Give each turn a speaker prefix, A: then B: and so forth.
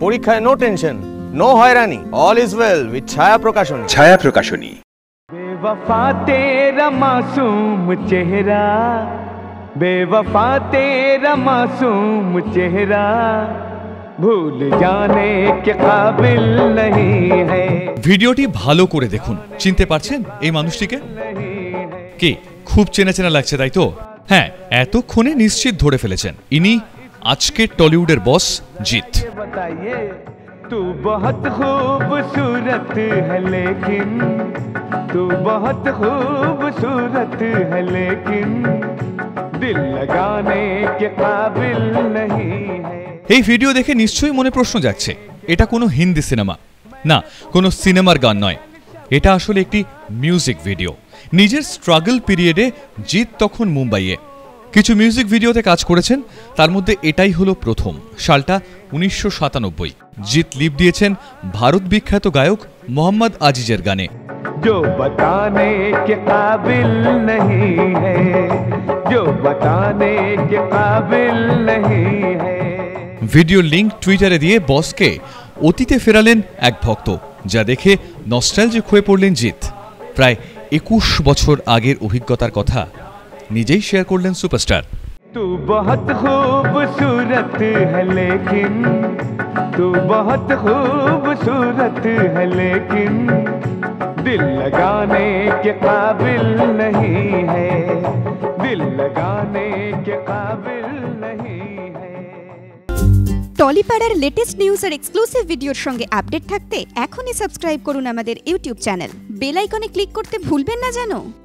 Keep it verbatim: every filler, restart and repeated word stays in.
A: পরীক্ষায় no tension, no হয়রানি, all is well with Chhaya Prakashani.
B: ছায়া প্রকাশনী।
C: बेवफा तेरा मासूम चेहरा, बेवफा तेरा मासूम चेहरा भूल जाने के काबिल नहीं है।
D: ভিডিওটি ভালো করে দেখুন। চিনতে পারছেন এই মানুষটিকে? কি খুব চেনা চেনা লাগছে, তাই তো? হ্যাঁ, এতক্ষণে নিশ্চিত ধরে ফেলেছেন, ইনি আজকের টলিউডের বস জিৎ।
C: तू बहुत खूबसूरत है लेकिन तू बहुत खूबसूरत है लेकिन दिल लगाने के काबिल नहीं है।
D: এই ভিডিও দেখে নিশ্চয়ই মনে প্রশ্ন যাচ্ছে, এটা কোনো হিন্দি সিনেমা না, কোনো সিনেমার গান নয়, এটা আসলে একটি মিউজিক ভিডিও। নিজের স্ট্রাগল পিরিয়ডে জিৎ তখন মুম্বাইয়ে কিছু মিউজিক ভিডিওতে কাজ করেছেন, তার মধ্যে এটাই হলো প্রথম। সালটা উনিশশো সাতানব্বই। জিৎ লিপ দিয়েছেন ভারত বিখ্যাত গায়ক মোহাম্মদ আজিজের গানে।
C: जो बताने के काबिल नहीं है, जो बताने के काबिल नहीं है।
D: ভিডিওর লিঙ্ক টুইটারে দিয়ে বসকে অতীতে ফেরালেন এক ভক্ত, যা দেখে নস্টালজিক হয়ে পড়লেন জিৎ। প্রায় একুশ বছর আগের অভিজ্ঞতার কথা নিজেই শেয়ার করলেন সুপারস্টার।
C: तू बहुत खूबसूरत है लेकिन तू बहुत खूबसूरत है लेकिन दिल लगाने के काबिल नहीं है, दिल लगाने के काबिल नहीं है।
E: টলিপাড়ার লেটেস্ট নিউজ আর এক্সক্লুসিভ ভিডিওর সঙ্গে আপডেট থাকতে এখনই সাবস্ক্রাইব করুন আমাদের ইউটিউব চ্যানেল। বেল আইকনে ক্লিক করতে ভুলবেন না যেন।